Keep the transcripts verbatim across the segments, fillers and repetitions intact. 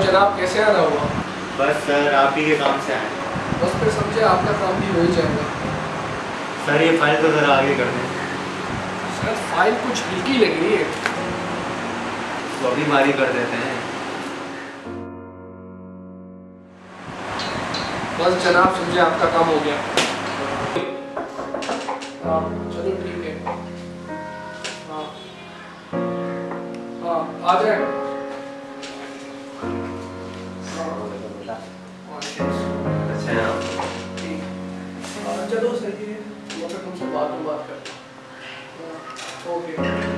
और जनाब कैसे आना हुआ? बस सर आप ही के काम से आए। बस फिर समझे आपका काम भी हो ही जाएगा। सर ये फाइल तो ज़रा आगे कर दें। सर फाइल कुछ हल्की लग रही है, तो अभी बारी कर देते हैं। बस जनाब समझे आपका काम हो गया। हाँ चलो ठीक है। हाँ हाँ आ जाए। अच्छा है आप? चलो सही है, मैं फिर तुमसे बाद में बात करता हूँ। ओके।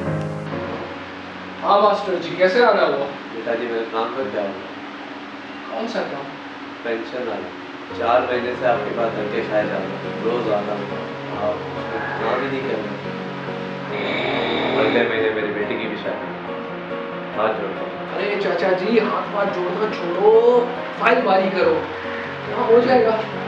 हाँ मास्टर जी कैसे आना हुआ? बेटा जी मेरा काम कर क्या होगा? कौन सा काम? पेंशन वाला। चार महीने से आपके पास धक्के खाए जा रहे हैं, रोज आता हूँ, आप काम ही नहीं कर रहे। अगले महीने मेरी बेटी की भी शादी, हाथ जोड़ता हूँ। अरे चाचा जी हाथ पाथ जोड़ना छोड़ो, फाइल बारी करो, हाँ हो जाएगा।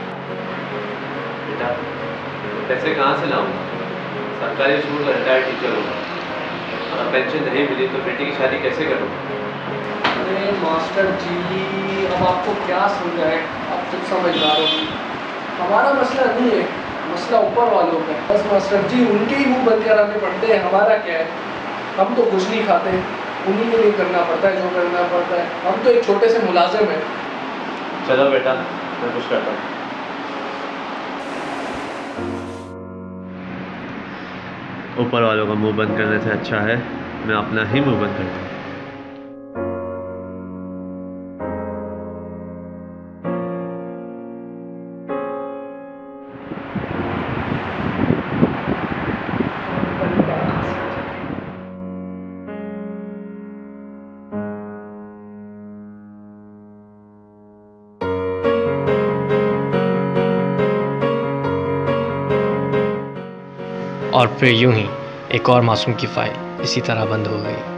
बेटा पैसे कहाँ से लाऊंगा? सरकारी स्कूल का रिटायर्ड टीचर हूँ, अगर पेंशन नहीं मिली तो बेटी की शादी कैसे करूँगा? अरे मास्टर जी अब आपको क्या समझाएं, आप खुद समझदार हो। हमारा मसला नहीं है, मसला ऊपर वालों का है। बस मास्टर जी उनके ही मुंह बंद कराने पड़ते हैं, हमारा क्या है? हम तो कुछ नहीं खाते, उन्हीं के लिए करना पड़ता है जो करना पड़ता है। हम तो एक छोटे से मुलाजिम हैं। चलो बेटा मैं कुछ करता हूँ। ऊपर वालों का मुंह बंद करने से अच्छा है मैं अपना ही मुंह बंद करता हूँ। और फिर यूं ही एक और मासूम की फाइल इसी तरह बंद हो गई।